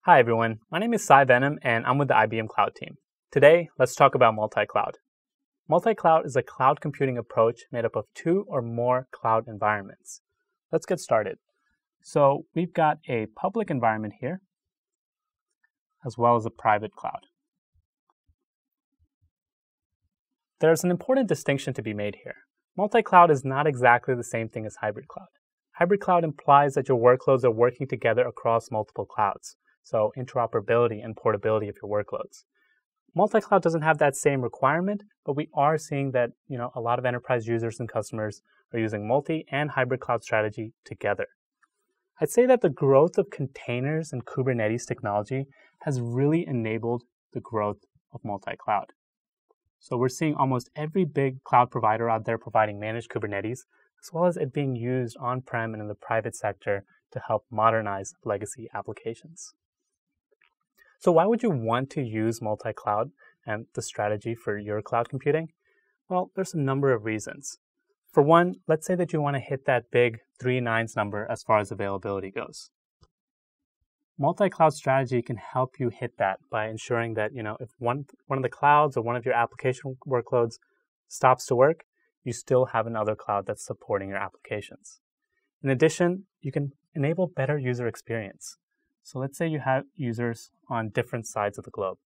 Hi everyone, my name is Sai Venom and I'm with the IBM Cloud team. Today, let's talk about multi-cloud. Multi-cloud is a cloud computing approach made up of two or more cloud environments. Let's get started. So we've got a public environment here, as well as a private cloud. There's an important distinction to be made here. Multi-cloud is not exactly the same thing as hybrid cloud. Hybrid cloud implies that your workloads are working together across multiple clouds. So interoperability and portability of your workloads. Multi-cloud doesn't have that same requirement, but we are seeing that a lot of enterprise users and customers are using multi and hybrid cloud strategy together. I'd say that the growth of containers and Kubernetes technology has really enabled the growth of multi-cloud. So we're seeing almost every big cloud provider out there providing managed Kubernetes, as well as it being used on-prem and in the private sector to help modernize legacy applications. So why would you want to use multi-cloud and the strategy for your cloud computing? Well, there's a number of reasons. For one, let's say that you want to hit that big 3 nines number as far as availability goes. Multi-cloud strategy can help you hit that by ensuring that, if one of the clouds or one of your application workloads stops to work, you still have another cloud that's supporting your applications. In addition, you can enable better user experience. So let's say you have users on different sides of the globe.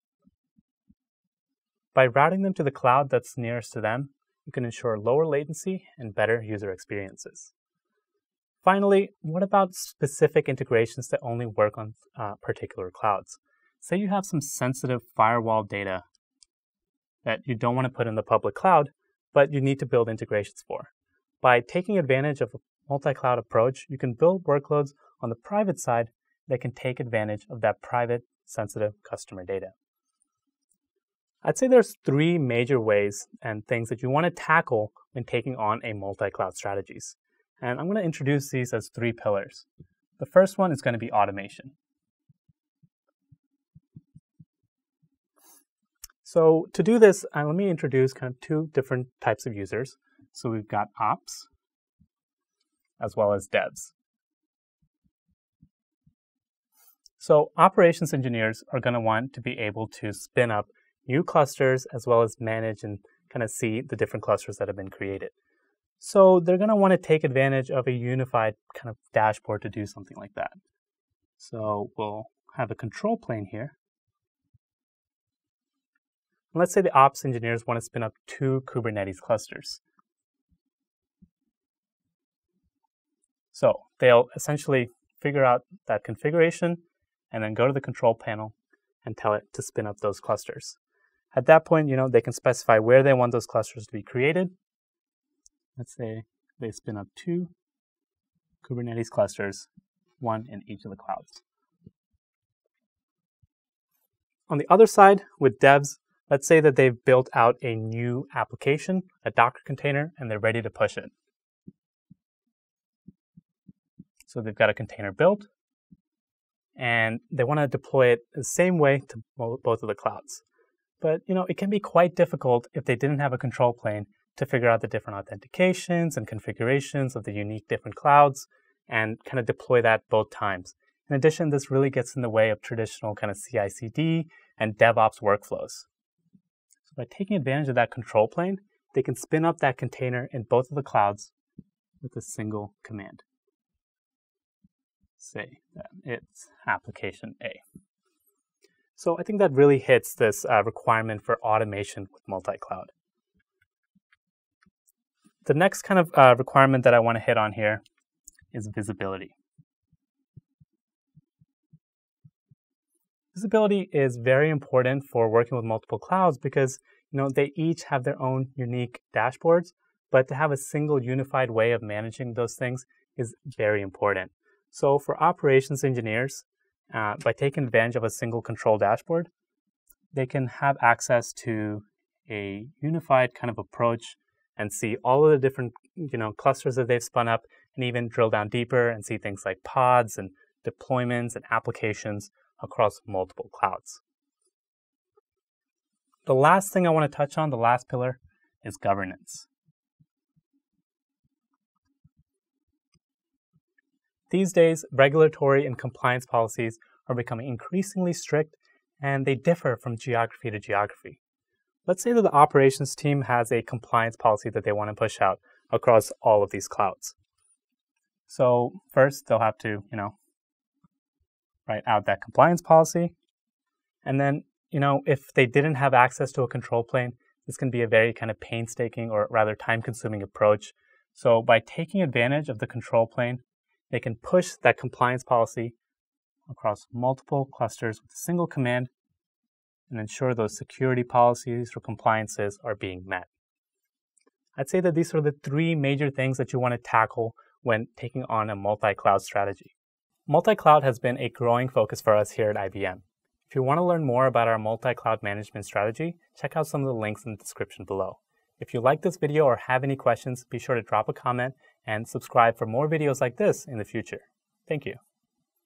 By routing them to the cloud that's nearest to them, you can ensure lower latency and better user experiences. Finally, what about specific integrations that only work on particular clouds? Say you have some sensitive firewall data that you don't want to put in the public cloud, but you need to build integrations for. By taking advantage of a multi-cloud approach, you can build workloads on the private side that can take advantage of that private, sensitive customer data. I'd say there's 3 major ways and things that you want to tackle when taking on a multi-cloud strategies. And I'm going to introduce these as 3 pillars. The first one is going to be automation. So to do this, let me introduce kind of 2 different types of users. So we've got ops as well as devs. So operations engineers are going to want to be able to spin up new clusters as well as manage and kind of see the different clusters that have been created. So they're going to want to take advantage of a unified kind of dashboard to do something like that. So we'll have a control plane here. Let's say the ops engineers want to spin up 2 Kubernetes clusters. So they'll essentially figure out that configuration and then go to the control panel and tell it to spin up those clusters. At that point, they can specify where they want those clusters to be created. Let's say they spin up 2 Kubernetes clusters, 1 in each of the clouds. On the other side, with devs, let's say that they've built out a new application, a Docker container, and they're ready to push it. So they've got a container built, and they want to deploy it the same way to both of the clouds. But, it can be quite difficult if they didn't have a control plane to figure out the different authentications and configurations of the unique different clouds and kind of deploy that both times. In addition, this really gets in the way of traditional kind of CI/CD and DevOps workflows. So by taking advantage of that control plane, they can spin up that container in both of the clouds with a single command. Say that it's application A. So I think that really hits this requirement for automation with multi-cloud. The next kind of requirement that I want to hit on here is visibility. Visibility is very important for working with multiple clouds because they each have their own unique dashboards, but to have a single unified way of managing those things is very important. So for operations engineers, by taking advantage of a single control dashboard, they can have access to a unified kind of approach and see all of the different clusters that they've spun up and even drill down deeper and see things like pods and deployments and applications across multiple clouds. The last thing I want to touch on, the last pillar, is governance. These days, regulatory and compliance policies are becoming increasingly strict, and they differ from geography to geography. Let's say that the operations team has a compliance policy that they want to push out across all of these clouds. So first, they'll have to, write out that compliance policy. And then, if they didn't have access to a control plane, this can be a very kind of painstaking or rather time-consuming approach. So by taking advantage of the control plane, they can push that compliance policy across multiple clusters with a single command and ensure those security policies or compliances are being met. I'd say that these are the three major things that you want to tackle when taking on a multi-cloud strategy. Multi-cloud has been a growing focus for us here at IBM. If you want to learn more about our multi-cloud management strategy, check out some of the links in the description below. If you like this video or have any questions, be sure to drop a comment and subscribe for more videos like this in the future. Thank you.